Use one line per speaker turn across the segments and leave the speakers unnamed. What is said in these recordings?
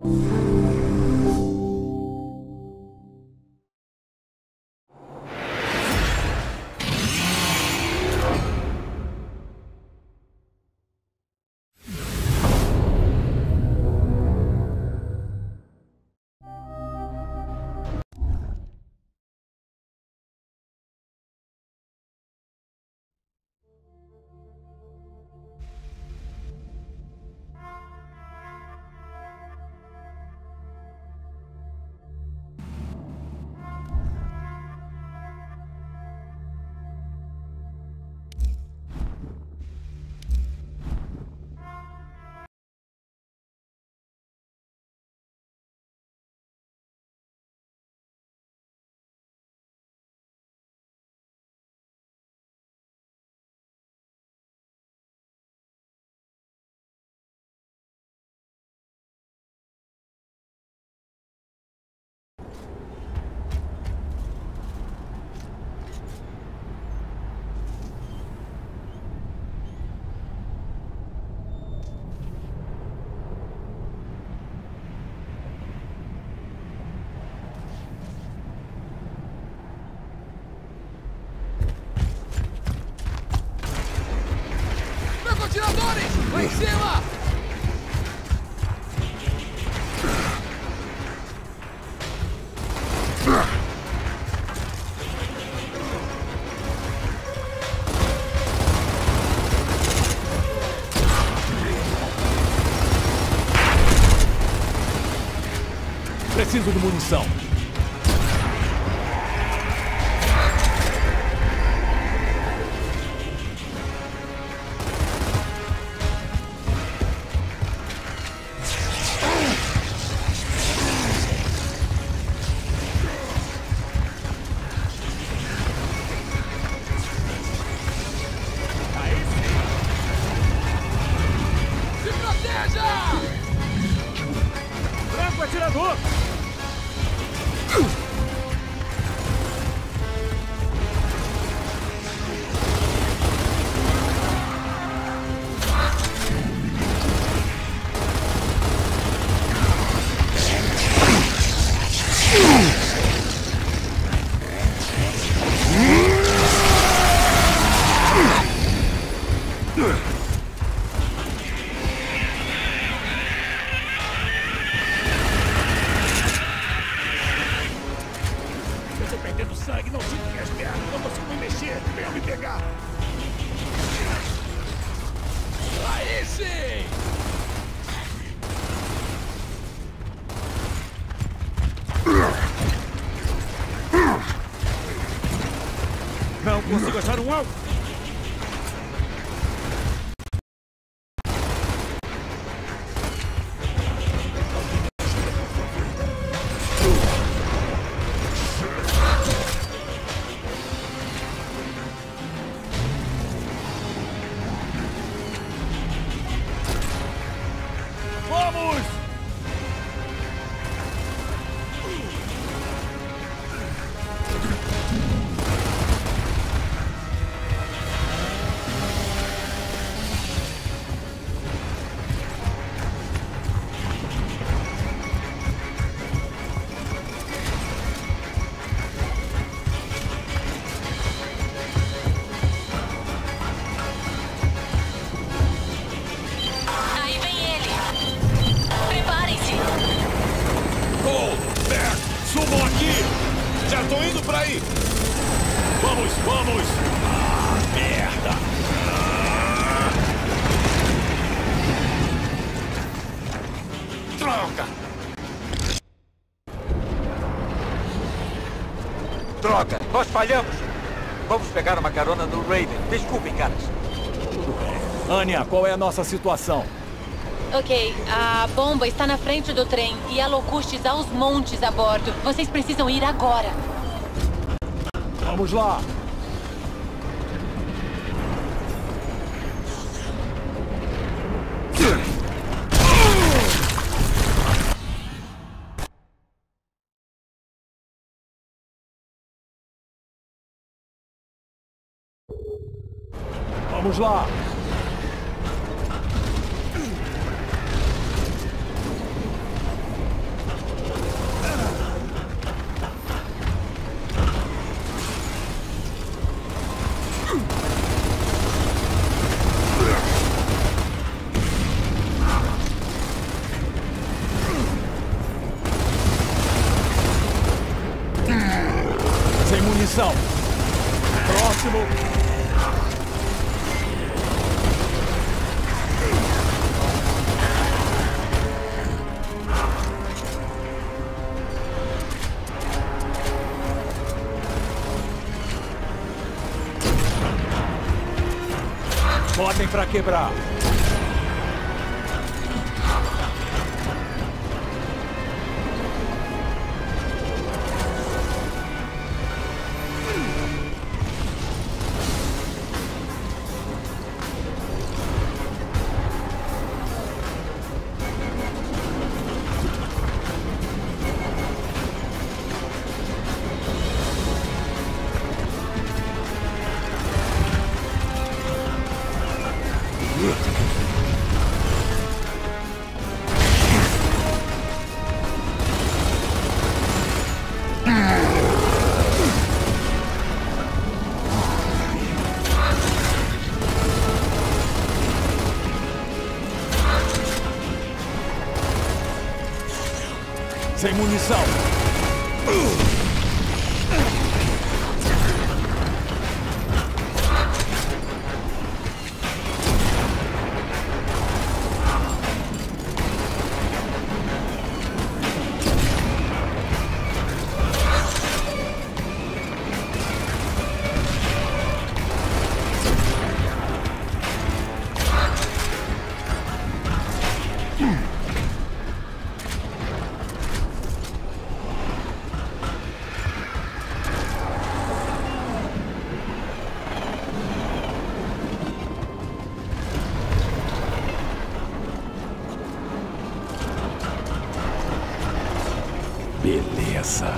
Atiradores! Lá em cima!
Preciso de munição.
Atirador! Sangue, não sinto minhas pernas, não consigo me mexer, venham me pegar!
Aí sim!
Não consigo achar um alvo!
Subam aqui! Já tô indo pra aí! Vamos, vamos! Ah, merda! Droga!
Droga! Nós falhamos! Vamos pegar uma carona no Raven. Desculpem, caras.
Tudo bem. Anya, qual é a nossa situação?
Ok, a bomba está na frente do trem e há locustes aos montes a bordo. Vocês precisam ir agora.
Vamos lá! Vamos lá!
munição. Próximo. Botem pra quebrar. Sem munição. Beleza.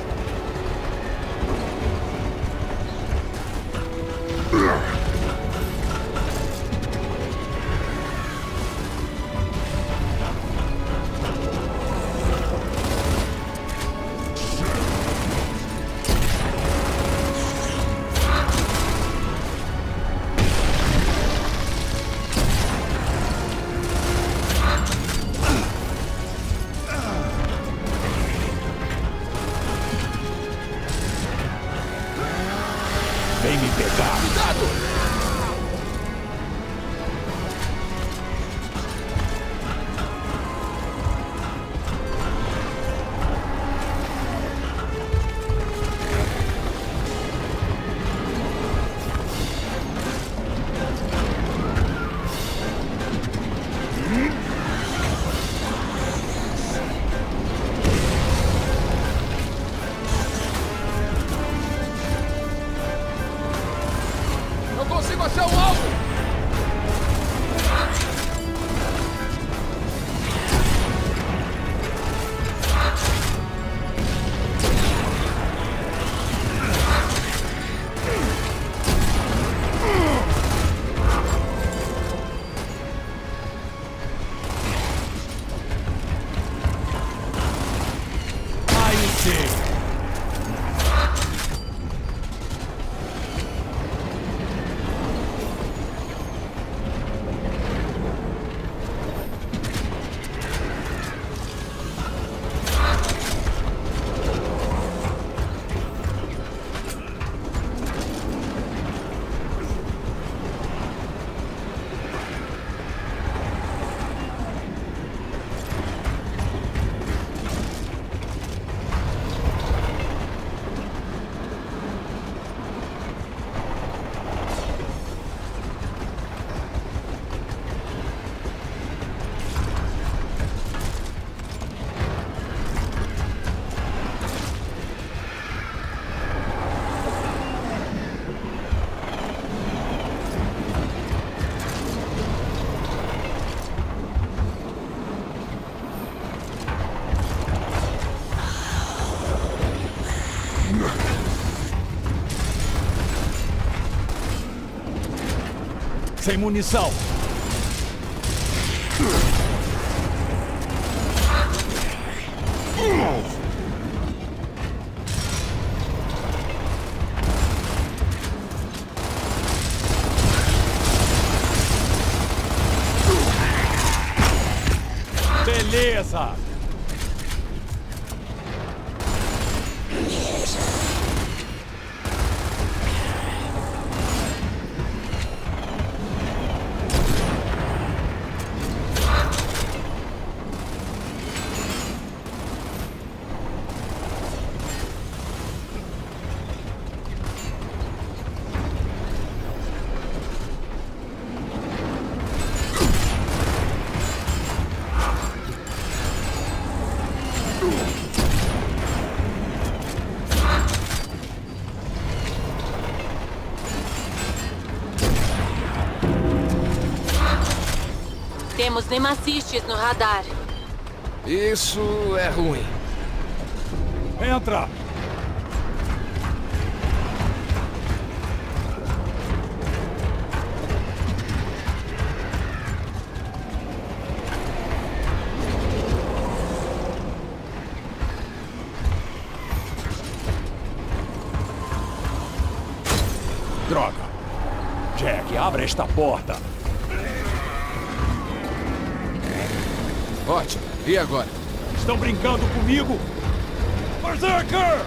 Vem me pegar.
Cuidado! Não consigo achar o alvo!
Aí sim. Sem munição. Beleza.
Temos nemacistes no radar.
Isso é ruim.
Entra! Droga! Jack, abra esta porta!
Ótimo. E agora?
Estão brincando comigo? Berserker!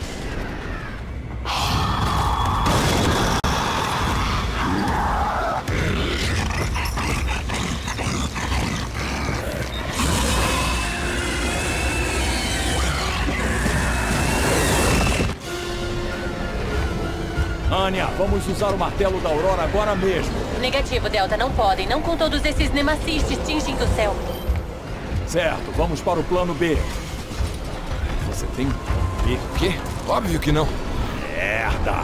Anya, vamos usar o martelo da Aurora agora mesmo.
Negativo, Delta. Não podem. Não com todos esses nemacistes tingindo o céu.
Certo, vamos para o plano B. Você tem um plano B?
O quê? Óbvio que não.
Merda!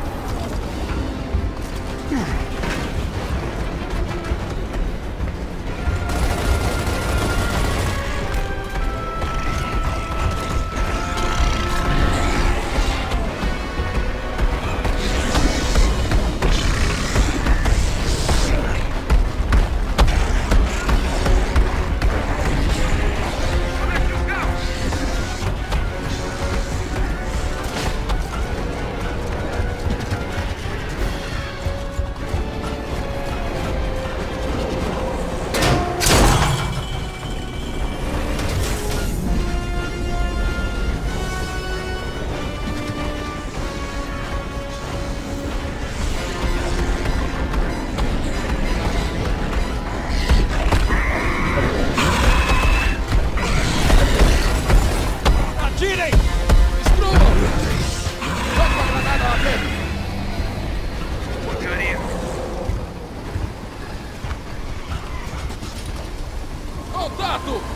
Contato!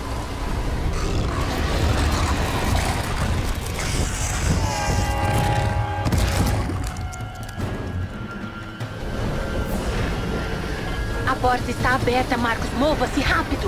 A porta está aberta, Marcos. Mova-se rápido.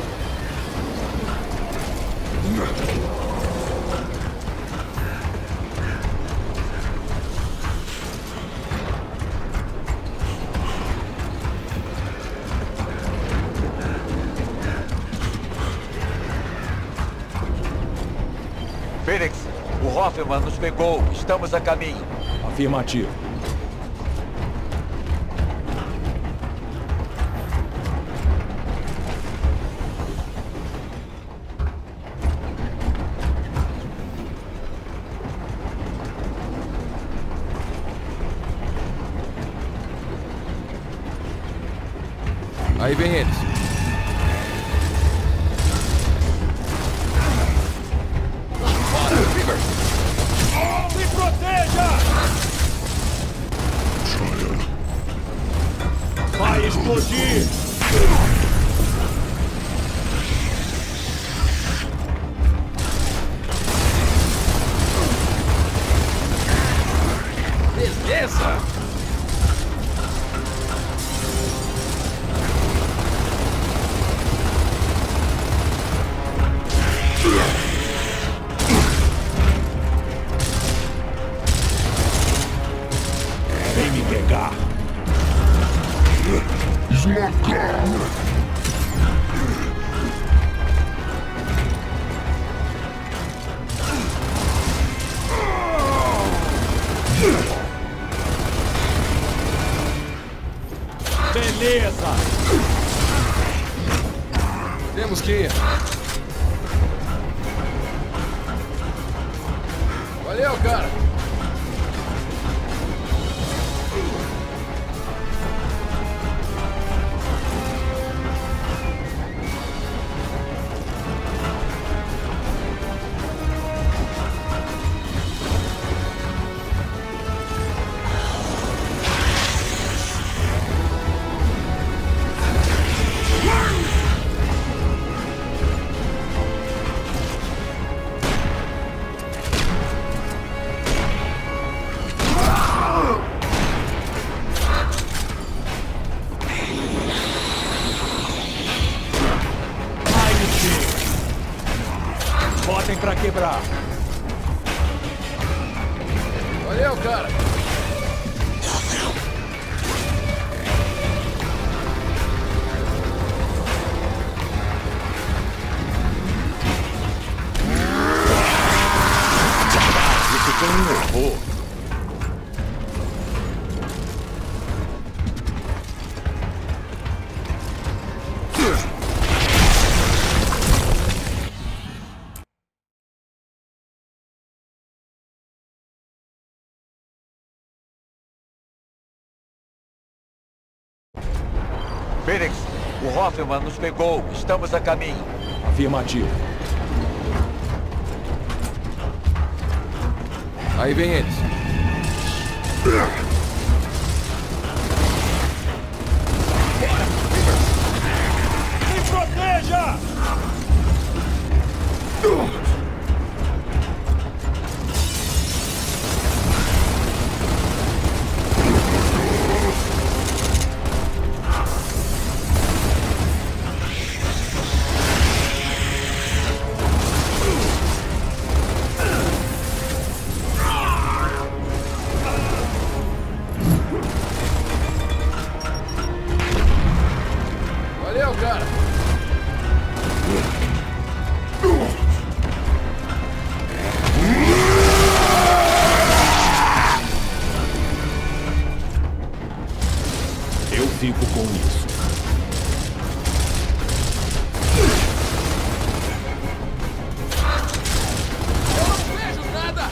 Phoenix, o Hoffman nos pegou. Estamos a caminho.
Afirmativo.
Aí vem eles.
Se proteja! Vai explodir!
Beleza!
Vem me pegar! Beleza!
Temos que ir. Valeu, cara.
quebrar.
Valeu, cara.
Isso foi um horror.
Phoenix, o Hoffman nos pegou. Estamos a caminho.
Afirmativo.
Aí vem eles.
Me proteja!
Valeu, cara.
Eu fico com isso.
Eu não vejo nada.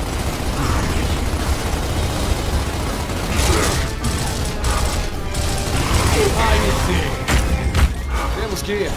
Aí sim.
Temos que ir.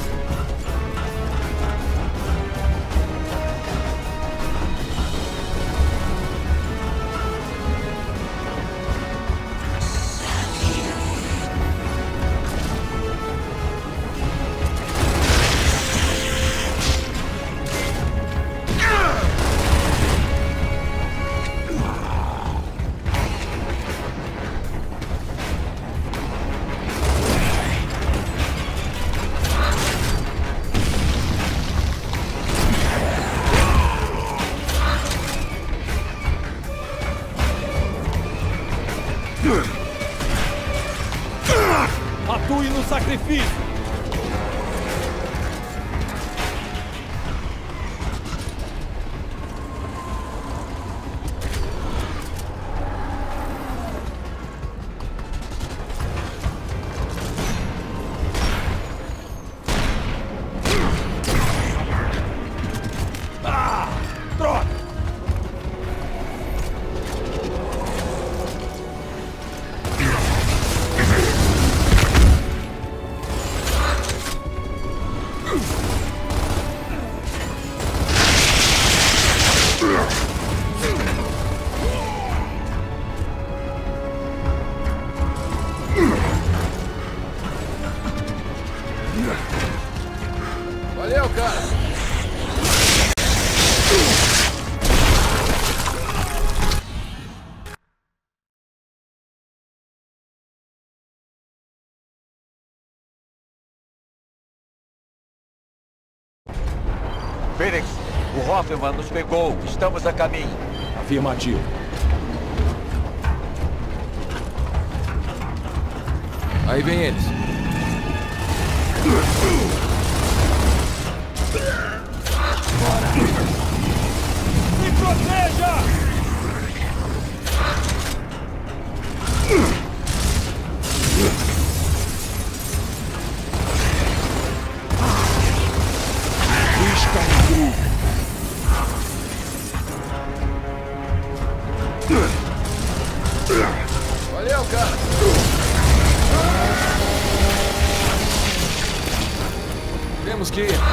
Atue no sacrifício. Ah, droga!
Valeu, cara.
Phoenix, o Hoffman nos pegou. Estamos a caminho.
Afirmativo.
Aí vem eles.
Me proteja!
Valeu, cara. Temos que ir.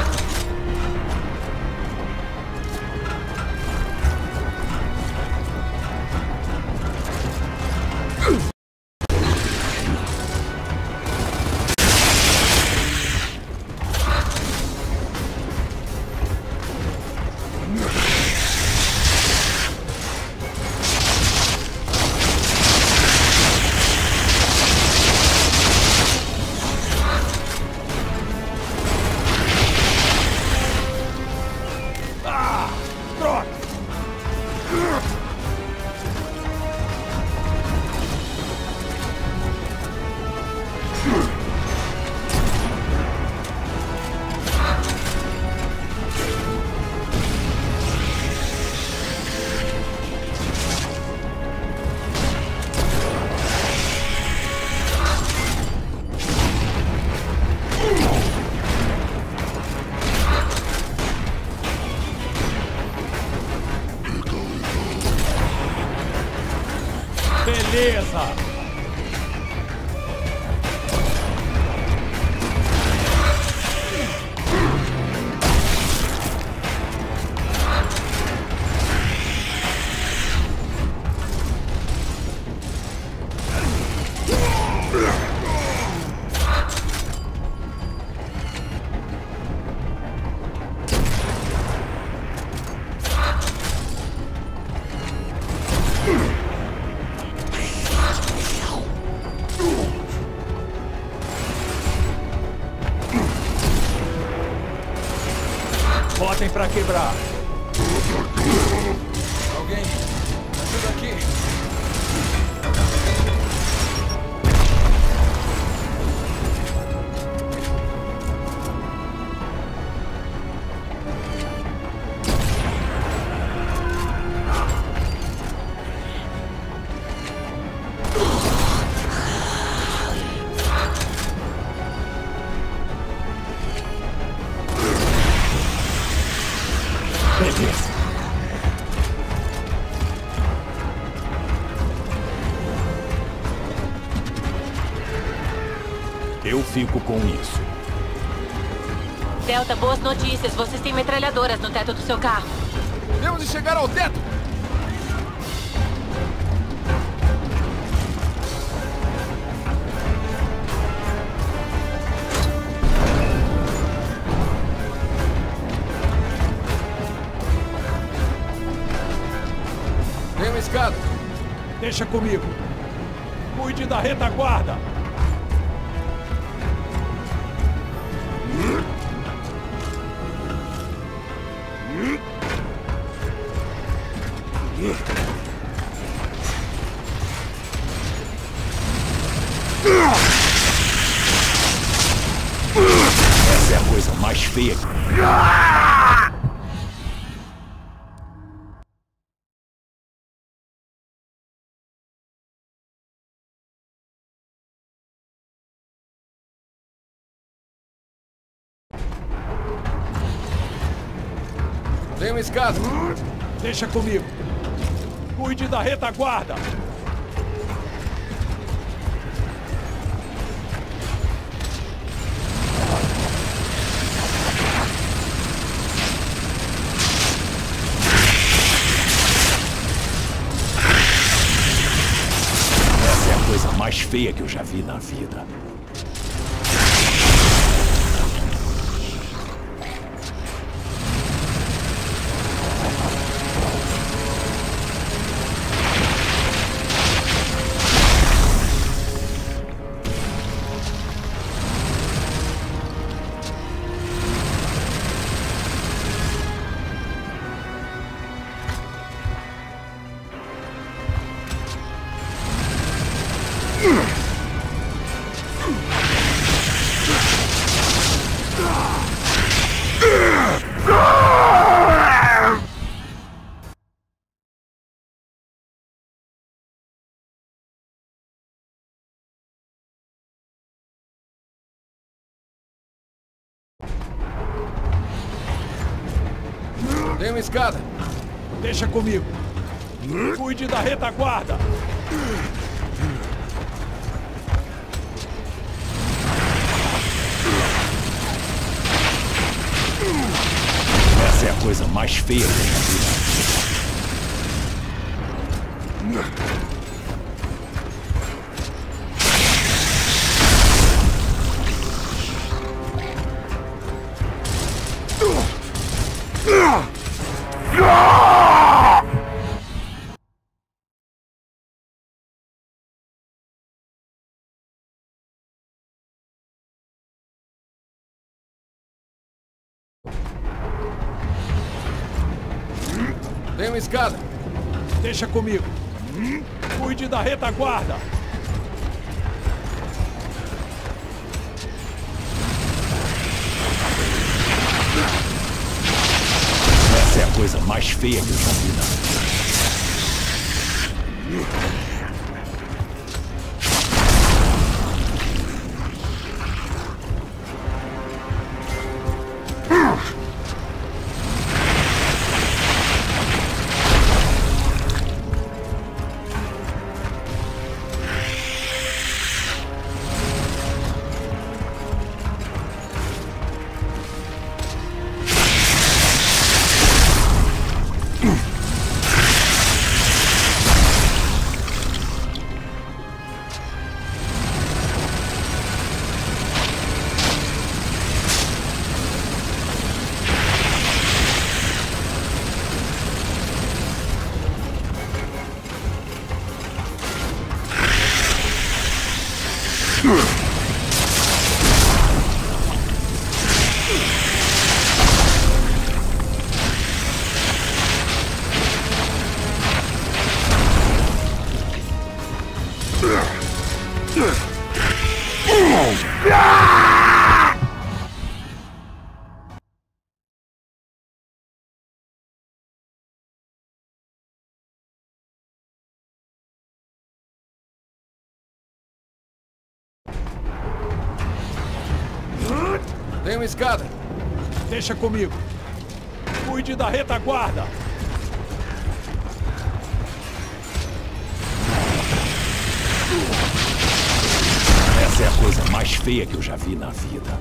Beleza! Botem pra quebrar.
Alguém, ajuda aqui.
Beleza. Eu fico com isso.
Delta, boas notícias. Vocês têm metralhadoras no teto do seu carro.
Temos de chegar ao teto. Tem uma escada.
Deixa comigo. Cuide da retaguarda. Essa é a coisa mais feia.
Tem uma escada.
Deixa comigo. Cuide da retaguarda. Essa é a coisa mais feia que eu já vi na vida.
Tem uma escada.
Deixa comigo. Cuide da retaguarda. Essa é a coisa mais feia que eu já vi.
Tem uma escada.
Deixa comigo. Cuide da retaguarda. Essa é a coisa mais feia que eu já vi na vida.
Tem uma escada.
Deixa comigo. Cuide da retaguarda. Essa é a coisa mais feia que eu já vi na vida.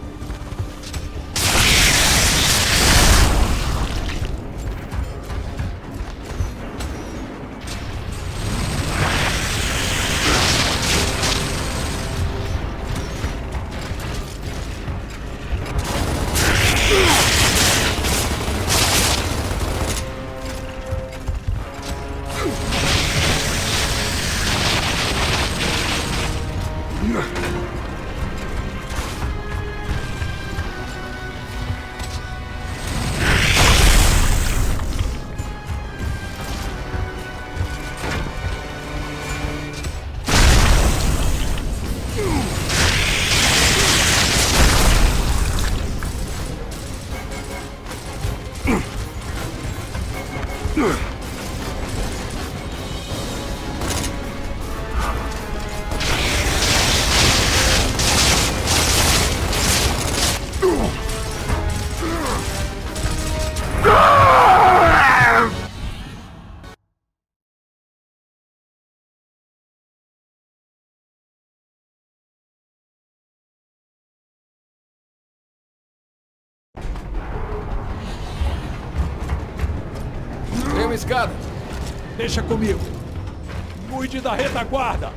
Tem uma escada.
Deixa comigo. Cuide da retaguarda.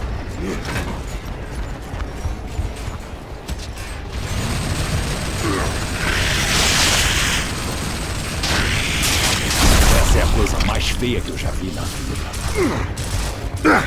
Essa é a coisa mais feia que eu já vi na vida.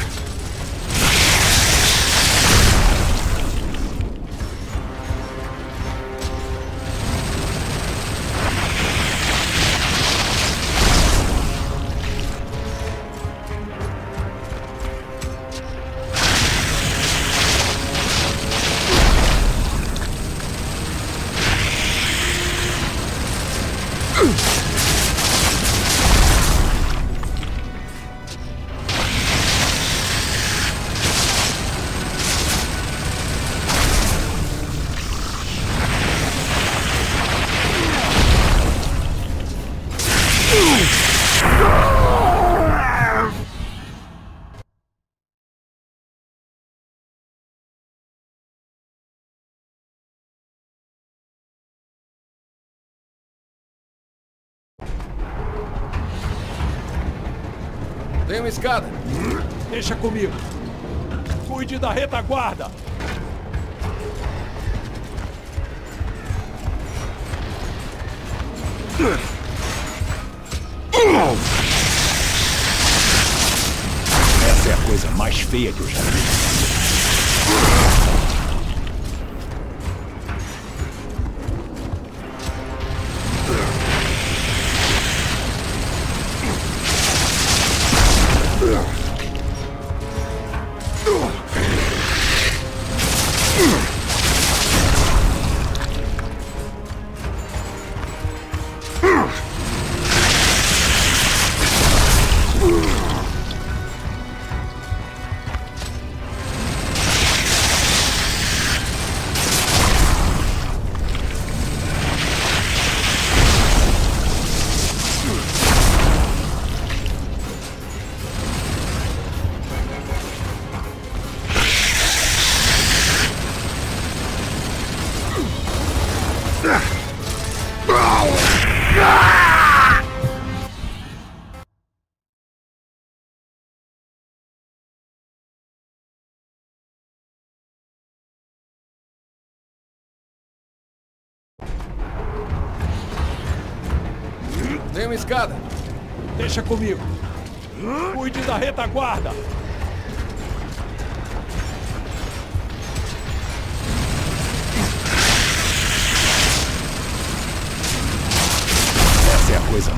Tem uma escada.
Deixa comigo. Cuide da retaguarda. Essa é a coisa mais feia que eu já vi.
Tem uma escada.
Deixa comigo. Cuide da retaguarda.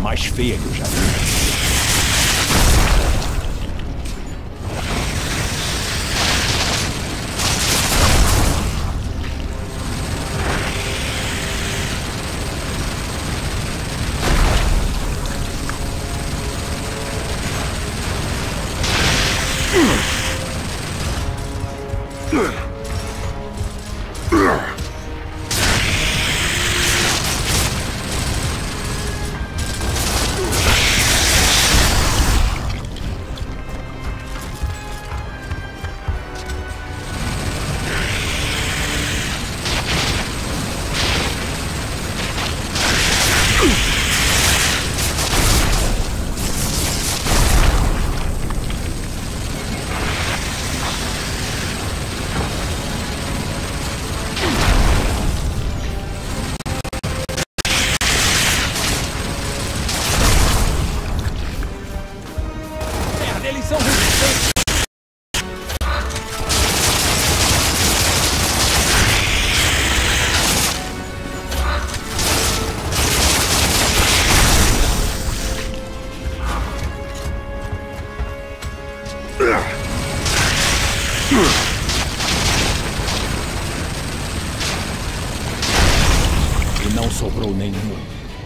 mais feia que eu já vi. Eles são resistentes. E não sobrou nenhum.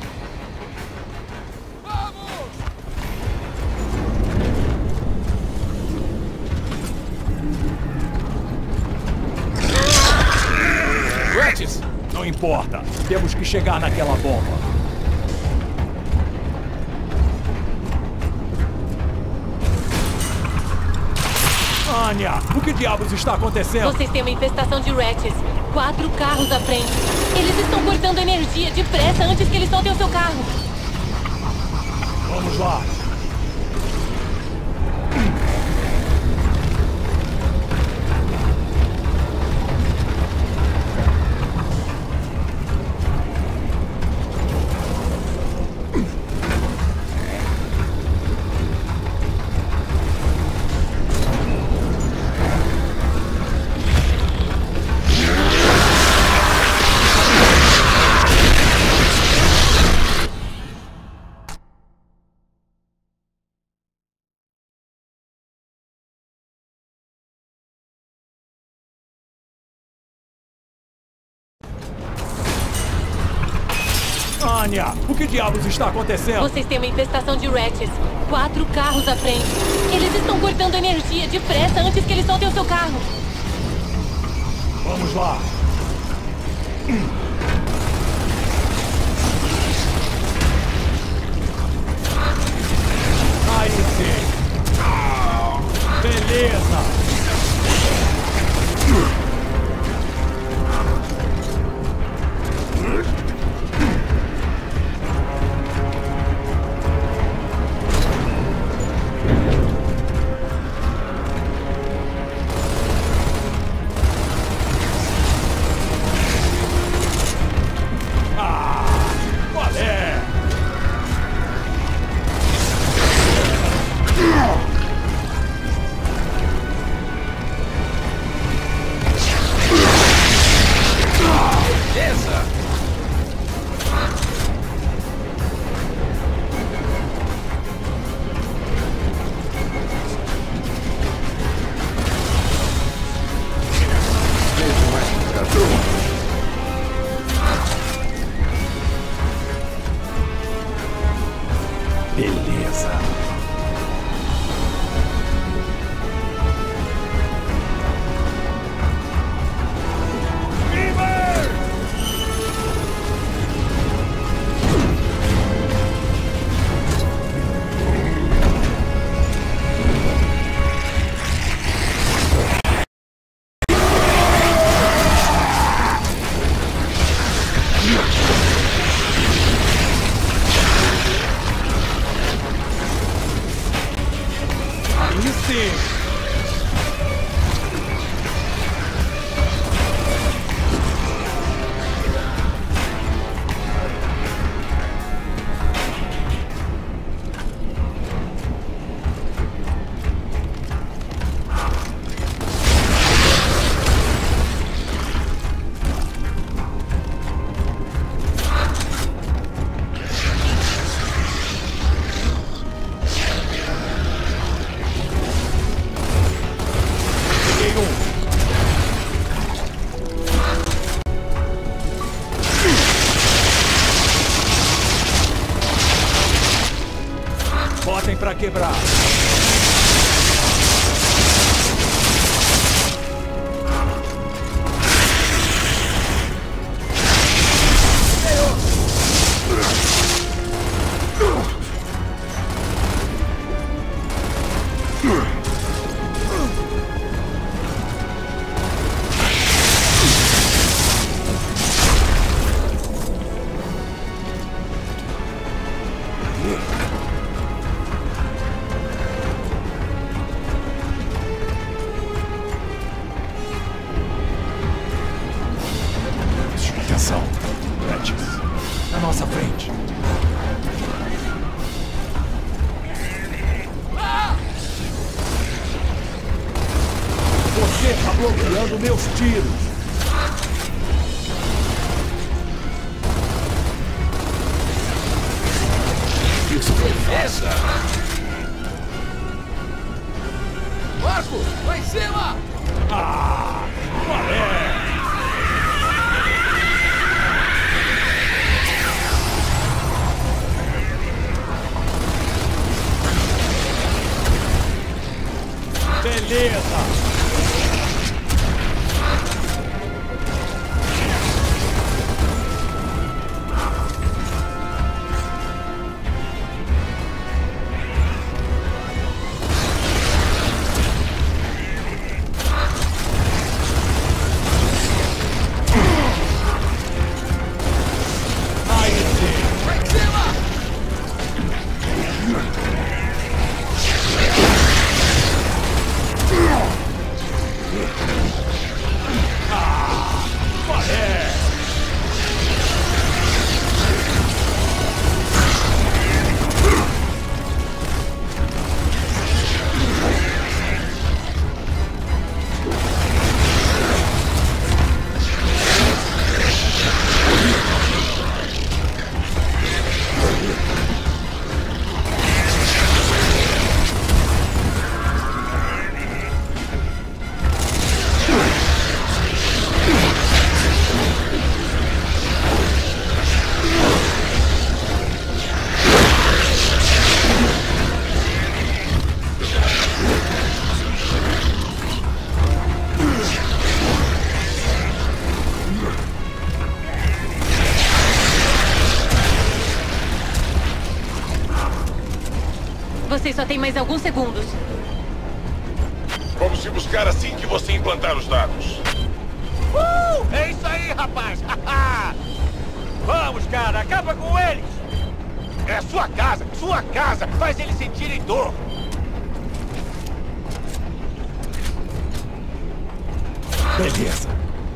Não importa. Temos que chegar naquela bomba. Anya, o que diabos está acontecendo?
Vocês têm uma infestação de Ratchets. 4 carros à frente. Eles estão cortando energia depressa antes que eles soltem o seu carro.
Vamos lá. Anya, o que diabos está acontecendo?
Vocês têm uma infestação de Ratchets. 4 carros à frente. Eles estão cortando energia depressa antes que eles soltem o seu carro.
Vamos lá. Aí sim. Beleza. quebrar. Atenção, Lettis. Na nossa frente. Você está bloqueando meus tiros. Isso foi festa.
Marco, lá em cima!
Ah, qual é? Beleza!
Lá em cima!
Qual é?
Vocês só têm mais alguns segundos.
Vamos te buscar assim que você implantar os dados.
É isso aí, rapaz! Vamos, cara, acaba com eles! É sua casa! Faz eles sentirem dor!
Beleza.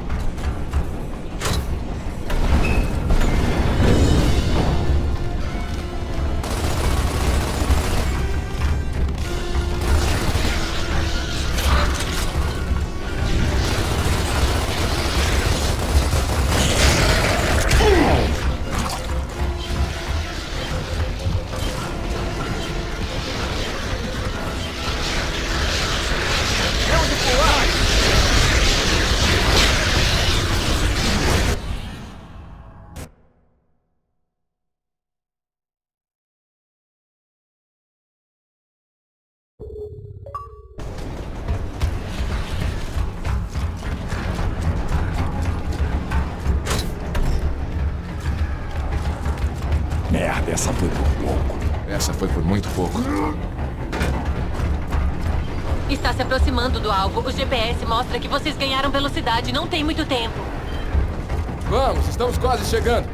Merda, essa foi por pouco.
Essa foi por muito pouco.
Está se aproximando do alvo. O GPS mostra que vocês ganharam velocidade. Não tem muito tempo.
Vamos, estamos quase chegando.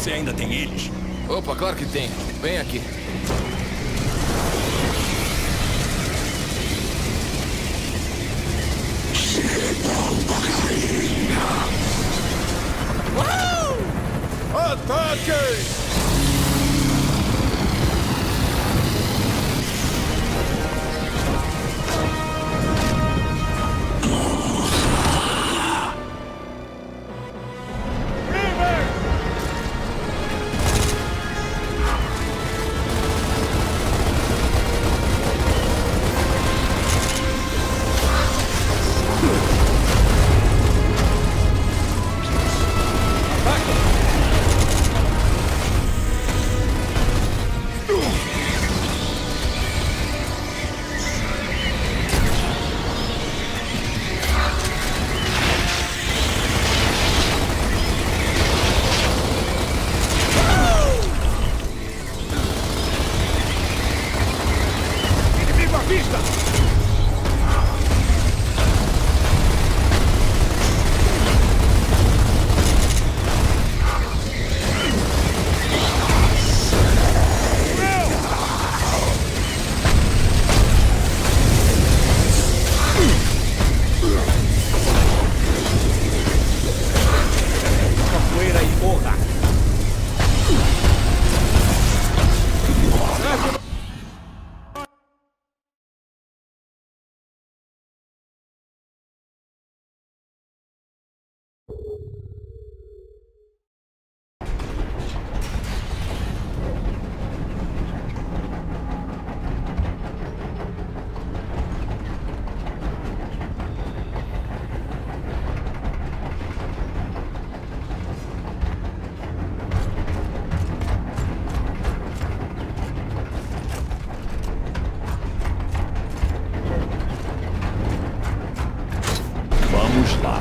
Você ainda tem eles?
Opa, claro que tem. Vem aqui.
Ataque!
Vamos lá.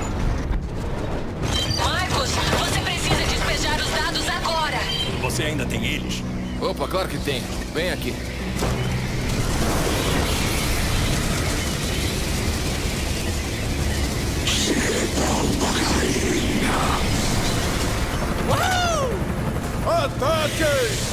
Marcos, você precisa despejar os dados agora.
Você ainda tem eles?
Opa, claro que tem. Vem aqui.
Ataque!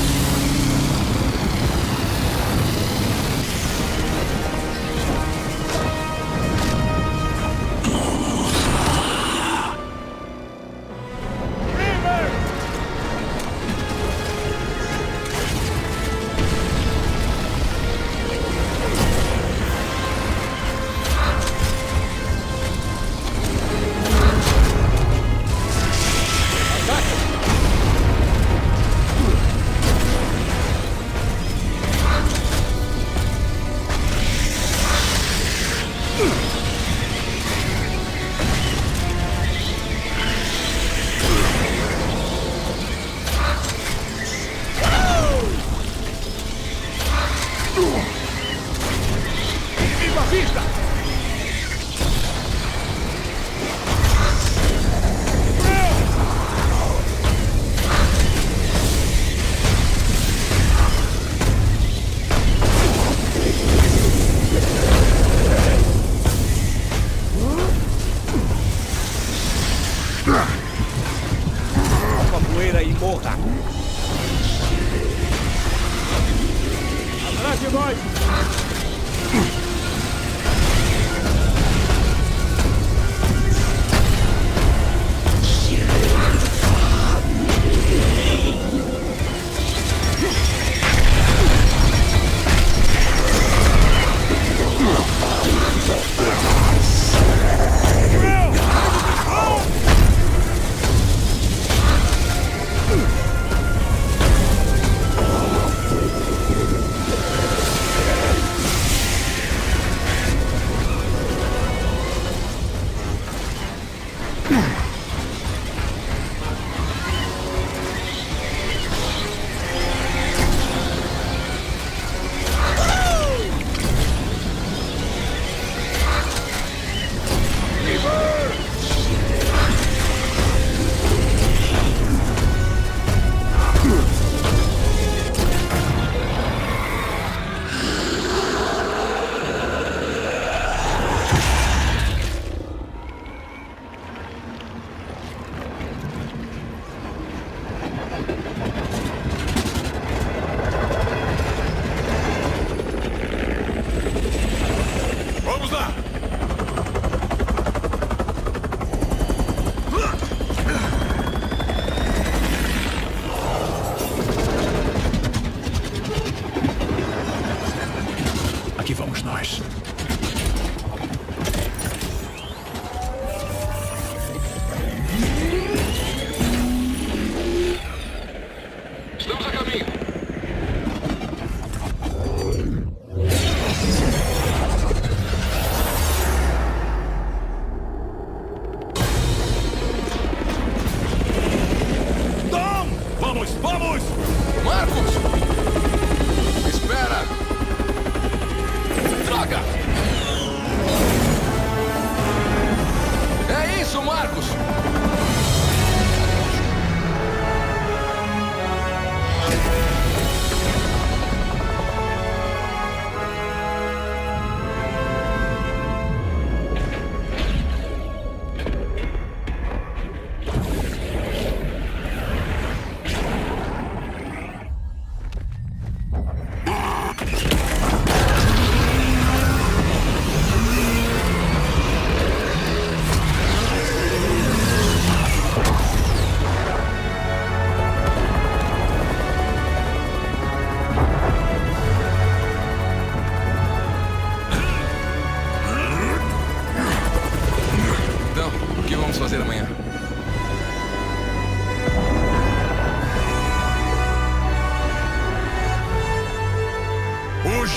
Poeira e morra. Atrás de nós!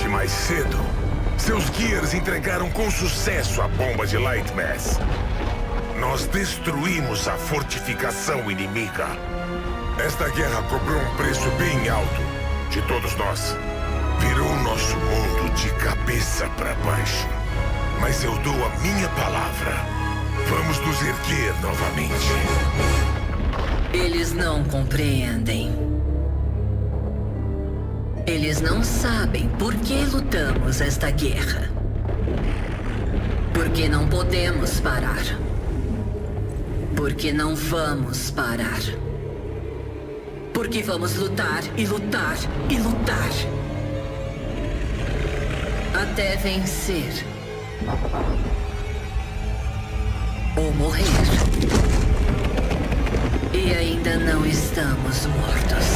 noite mais cedo, seus Gears entregaram com sucesso a bomba de Lightmass. Nós destruímos a fortificação inimiga. Esta guerra cobrou um preço bem alto de todos nós. Virou nosso mundo de cabeça para baixo. Mas eu dou a minha palavra. Vamos nos erguer novamente.
Eles não compreendem. Eles não sabem por que lutamos esta guerra. Porque não podemos parar. Porque não vamos parar. Porque vamos lutar e lutar e lutar. Até vencer. Ou morrer. E ainda não estamos mortos.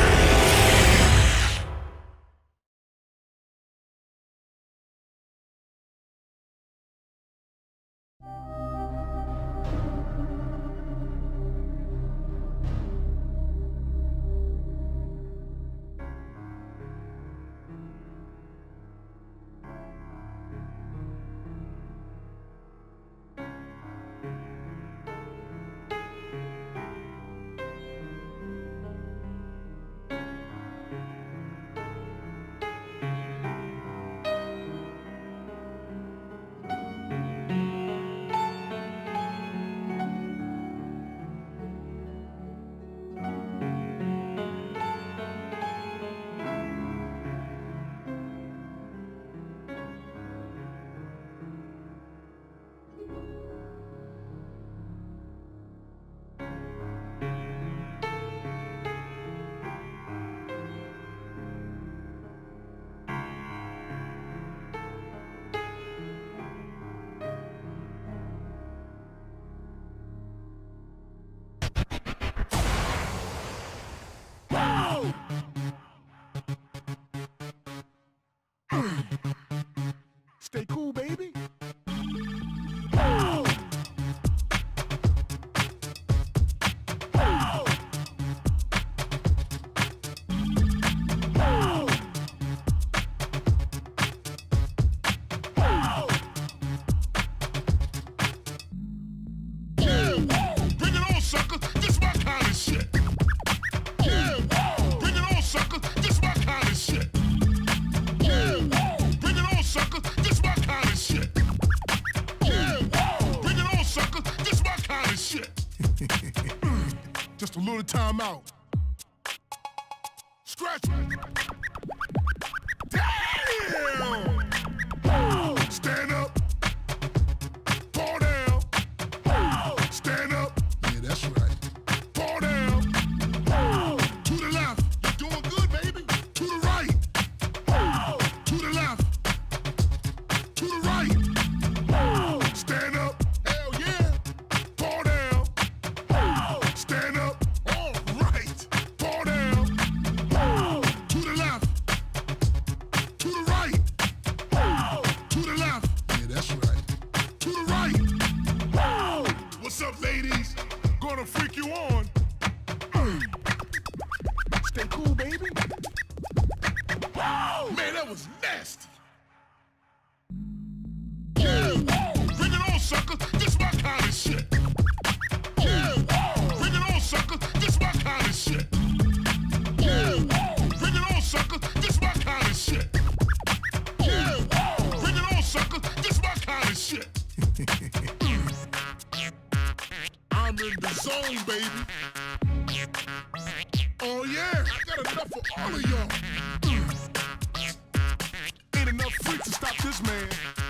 Stay cool, baby. Just a little time out. Scratch. Damn! Stand up. Fall down. Stand up. Yeah, that's right. Fall down. To the left. You're doing good, baby. To the right. To the left. To the right. Stand up. Hell yeah. Fall down. Stand up. All right. Fall down. To the left. To the right. To the left. Yeah, that's right. To the right. What's up, ladies? Gonna freak you on. Stay cool, baby. Man, that was nasty. Bring it on, sucker. This my kind of shit. Bring it on, sucker. This my kind of shit. Bring it on, sucker. This my kind of shit. Bring it on, sucker. This my kind of shit. I'm in the zone, baby. Oh yeah, I got enough for all of y'all. Ain't enough freaks to stop this man.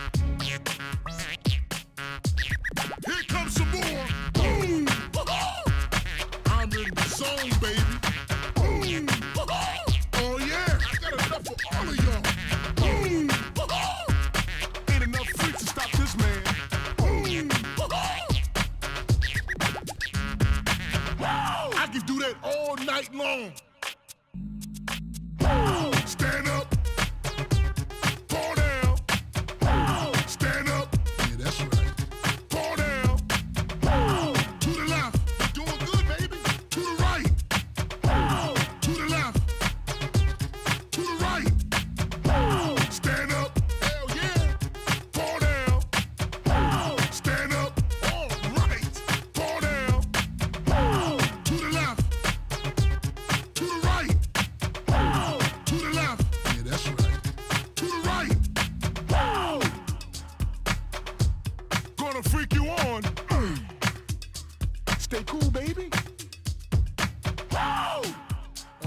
Here comes some more. Boom. I'm in the zone, baby. Boom. Oh yeah, I got enough for all of y'all. Boom. Ain't enough freaks to stop this man. Boom. I can do that all night long. Stand up. Fall down. Stand up. Yeah, that's right. Fall down. To the left. You're doing good, baby. To the right. To the left. To the right.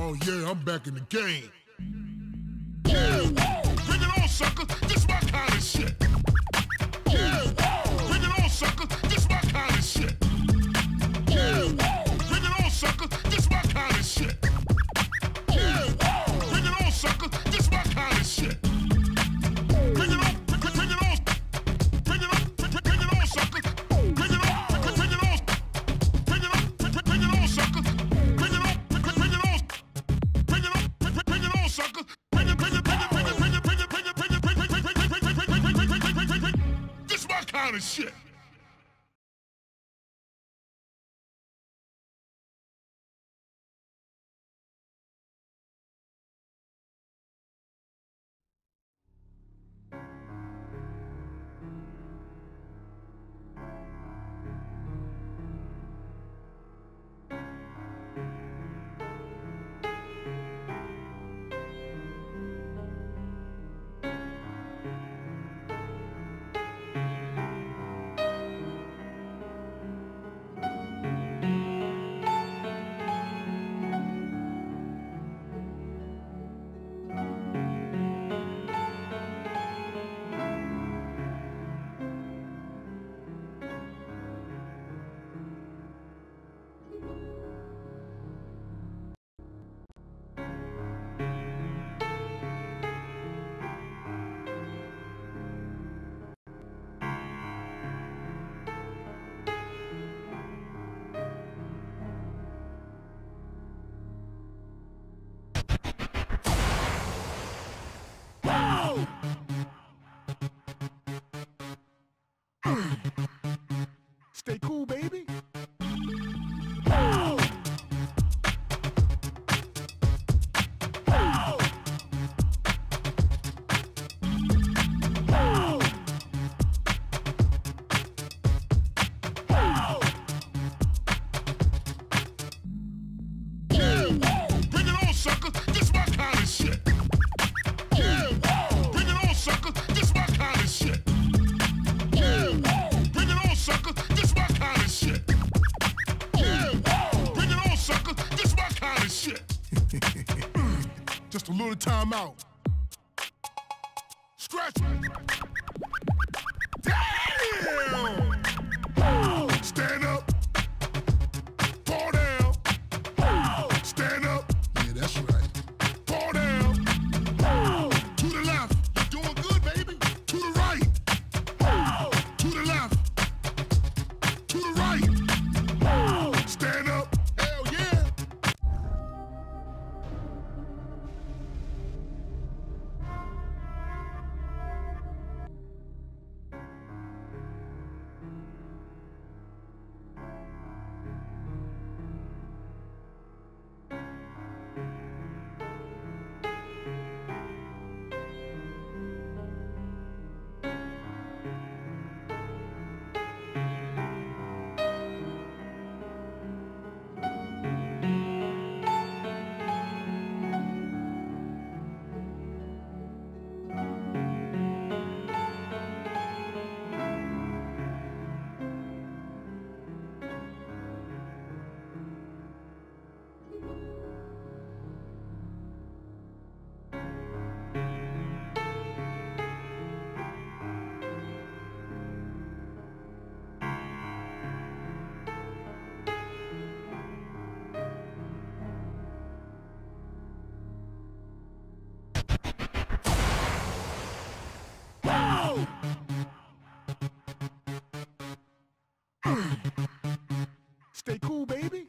Oh yeah, I'm back in the game. Yeah, bring it on, sucker. This my kind of shit. Yeah, bring it on, sucker. This my kind of shit. Yeah, bring it on, sucker. This my kind of shit. Yeah, bring it on, sucker. This my kind of shit. Bring it on, bring it on, bring it on, bring it on, sucker. Bring it on, bring it on, bring it on, bring it on, sucker. Bring it on, bring it on, bring it on, bring it on, sucker. Bring it, bring it, bring it, bring it, bring it, bring it, bring it, bring it, bring it, bring it. This my kind of shit. Stay cool, baby. Bring it on, sucker. This my kind of shit. Yeah, bring it on, sucker. This my kind of shit. Yeah, bring it on, sucker. This my kind of shit. Yeah, bring it on, sucker. This my kind of shit. Just a little time out. Scratch. Damn! Stand up. Fall down. Stand up. Yeah, that's right. Fall down. To the left. You're doing good, baby. To the right. To the left. To the right. Stand up. Hell yeah. Stay cool, baby.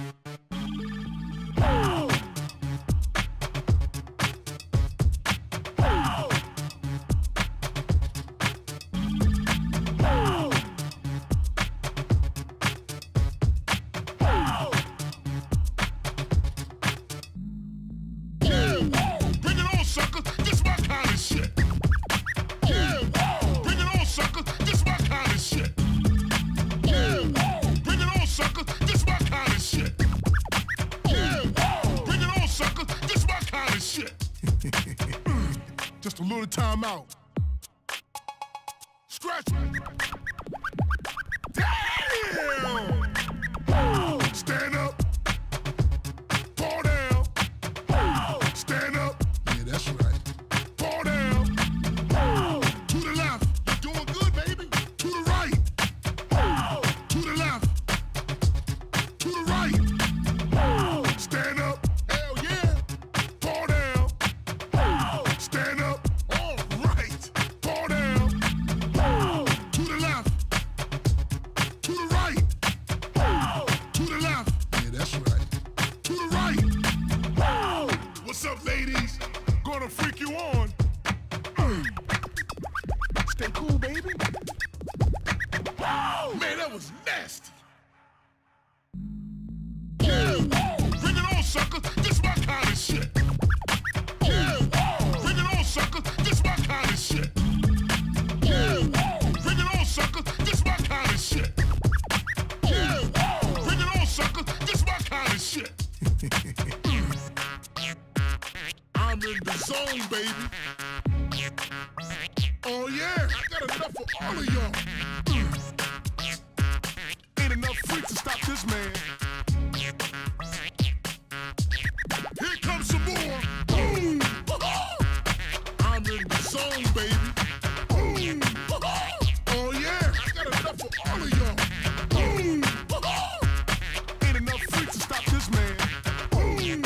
Bring it on, sucker. This my kind of shit. Yeah, bring it on, sucker. This my kind of shit. Yeah, bring it on, sucker. This my kind of shit. Yeah, bring it on, sucker. This my kind of shit. Just a little time out. Scratch. Damn! Stand up. Fall down. in the zone, baby. Oh yeah, I got enough for all of y'all. Ain't enough freaks to stop this man. Here comes some more. Boom. I'm in the zone, baby. Boom. Oh yeah, I got enough for all of y'all. Boom. Ain't enough freaks to stop this man. Boom.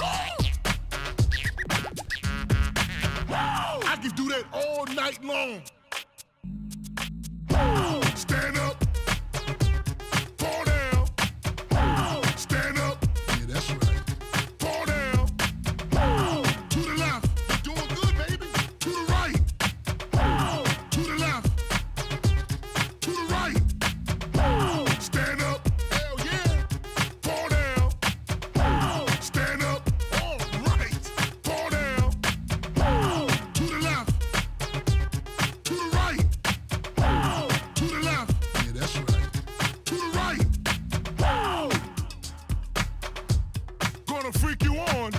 I can do that all night long. Stand up, fall down. Stand up, yeah, that's right. Fall down. To the left, you're doing good, baby. To the right. To the left. To the right. Stand up, hell yeah. Fall down. Stand up, all right. Fall down. To the left. To the right. To the left. Yeah, that's right. To the right. Gonna freak you on.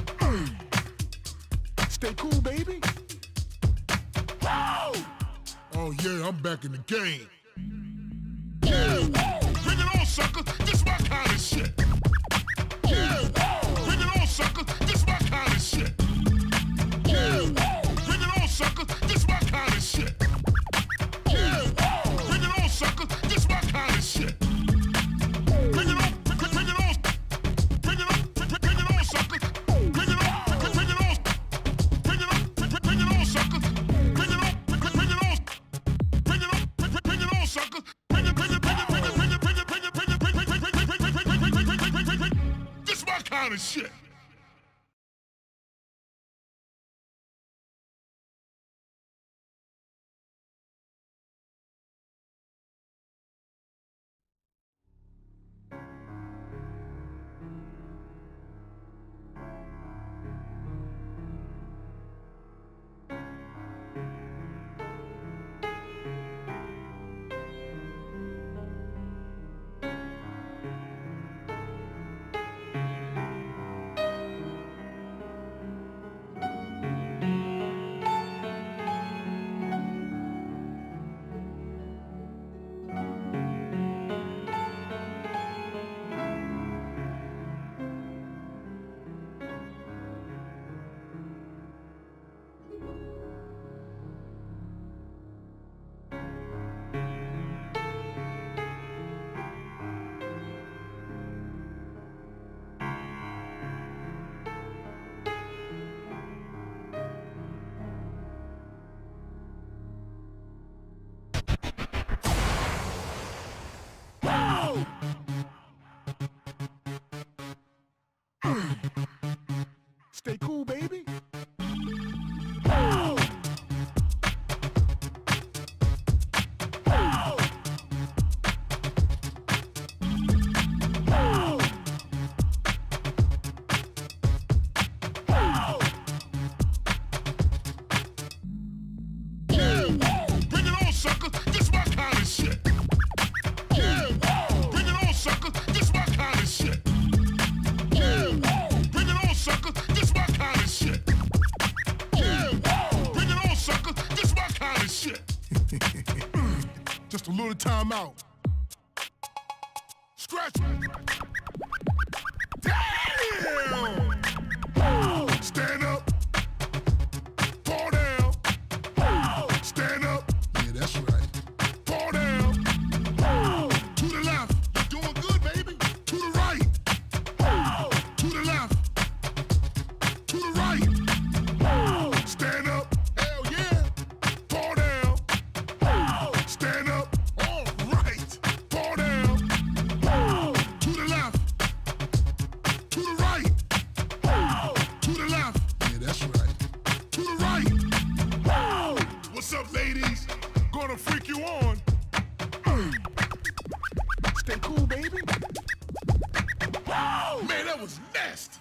Stay cool, baby. Oh yeah, I'm back in the game. Yeah, bring it on, sucker. This my kind of shit. Yeah, bring it on, sucker. This my kind of shit. Yeah, bring it on, sucker. This my kind of shit. Yeah, bring it on, sucker. This my kind of shit. Bring it on, bring it on, bring it on, bring it on, sucker. Bring it on, bring it on, bring it on, bring it on, sucker. Bring it on, bring it on, bring it on, bring it on, sucker. Bring it, bring it, bring it, bring it, bring it, bring it, bring it, bring it, bring it, bring it, bring it, bring it. This my kind of shit. Stay cool, baby. Bring it on, sucker. This my kind of shit. Yeah, bring it on, sucker. This my kind of shit. Yeah, bring it on, sucker. This my kind of shit. Yeah, bring it on, sucker. This my kind of shit. Just a little time out. Scratch. Damn! Stand up. Fall down. Stand up. Yeah, that's right. Fall down. To the left. You're doing good, baby. To the right. To the left. To the right. Stand up. Hell yeah. Fall down. Stand up. All right. Fall down. To the left. To the right. To the left. Yeah, that's right. To the right. What's up, ladies? Gonna freak you on. Stay cool, baby. Man, that was nasty.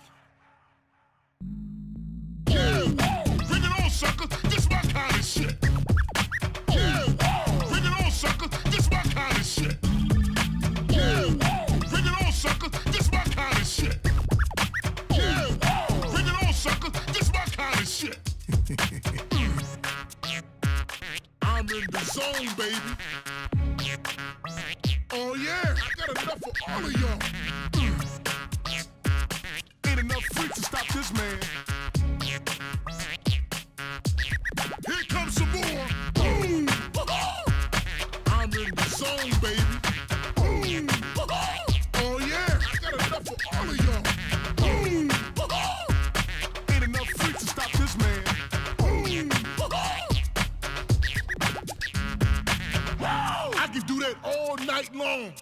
Yeah, bring it on, sucker. This my kind of shit. Yeah, bring it on, sucker. This my kind of shit. Yeah, bring it on, sucker. This my kind of shit. Yeah, bring it on, sucker. This my kind of shit. all of y'all. Ain't enough freaks to stop this man. Here comes some more. Boom. I'm in the zone, baby. Boom. Oh yeah, I got enough for all of y'all. Boom. Ain't enough freaks to stop this man. Boom. I can do that all night long.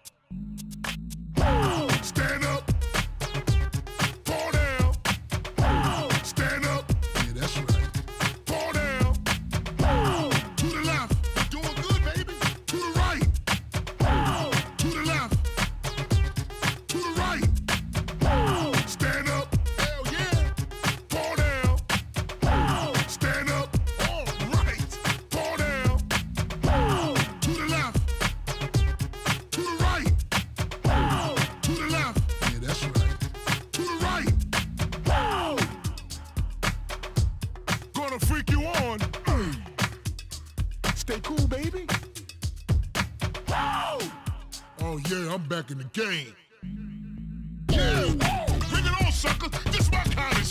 Stand up. Fall down. Stand up. Yeah, that's right. Fall down. To the left. You're doing good, baby. To the right. To the left. To the right. Stand up. Hell yeah. Fall down. Stand up. All right. Fall down. To the left. To the right. To the left. Yeah, that's right. To the right. Gonna freak you on. Stay cool, baby. Oh yeah, I'm back in the game. Yeah, bring it on, sucker. This my kind of